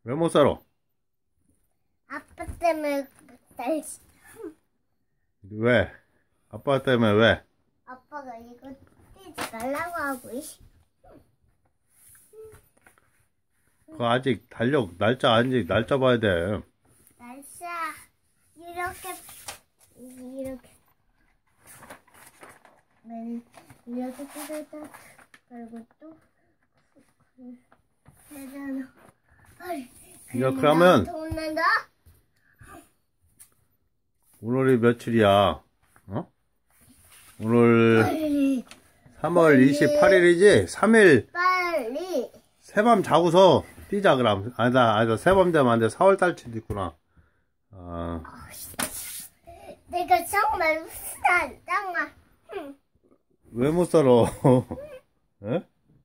왜 못 살아? 아빠 때문에 못 살지. 왜? 아빠 때문에 왜? 아빠가 이거 떼지 말라고 하고 있어. 그거 아직 달력 날짜 봐야 돼. 날짜 이렇게 이렇게 뜯었다. 그리고 또 되잖아. 이렇게 하면 돈 낸다. 오늘이 며칠이야? 어? 오늘 빨리 3월 28일이지? 3일 빨리. 새밤 자고서 뛰자 그럼. 아니다 새밤 되면 안 돼. 4월달치도 있구나. 아, 내가 정말 정말. 왜 못 살아? 에?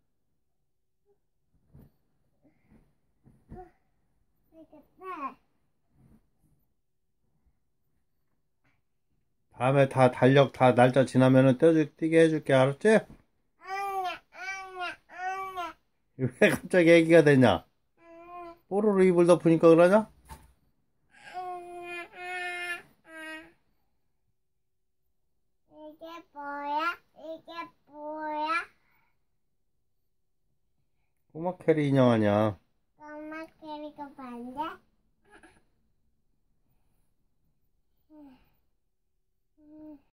다음에 다 달력 다 날짜 지나면은 뛰게 해줄게. 알았지? 왜 갑자기 애기가 됐냐? 뽀로로 이불 덮으니까 그러냐? 이게 뭐야? 이게 뭐야? 꼬마 캐리 인형 아니야. 엄마 캐리가 반대?